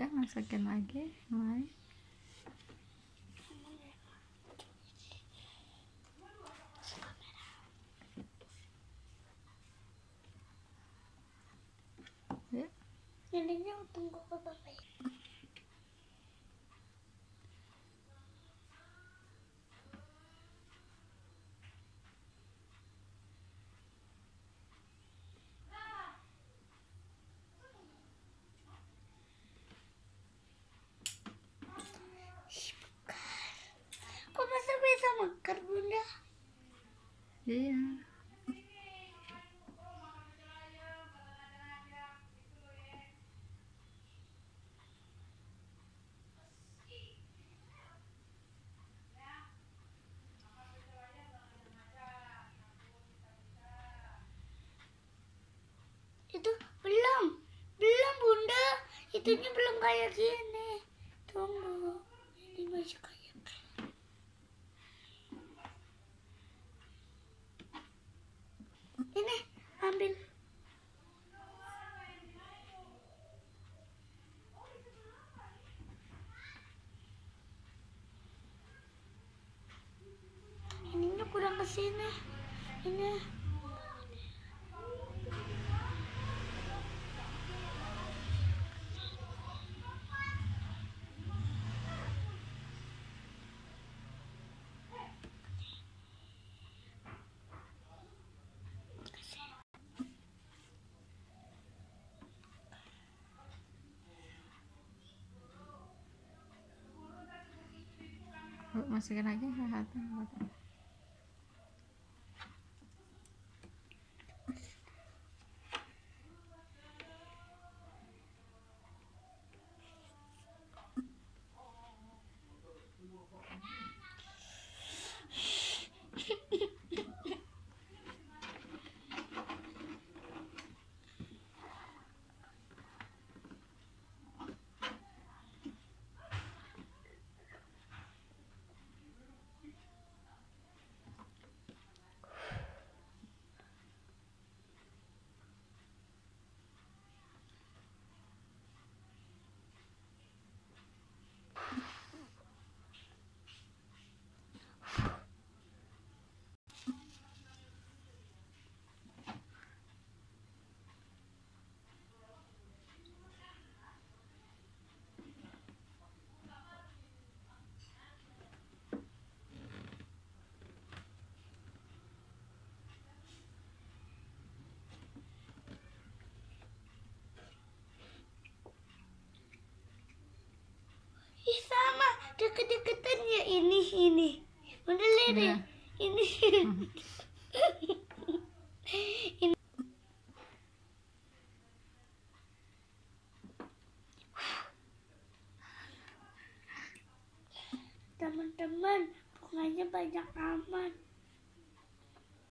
Udah masukin lagi, mulai. Ya. Neneknya tunggu ke bapak ya. Kok masa bisa mekar, Bunda? Iya. Itu belum Bunda, itunya belum kayak gini. Tunggu, ini masih kayak ini. Ambil. Ininya kurang kesini. Ini. Masukin lagi satu. Ih, sama deket-deketan ya ini. Bunda lihat ya. Ini. Ini. Teman-teman, bunganya banyak aman.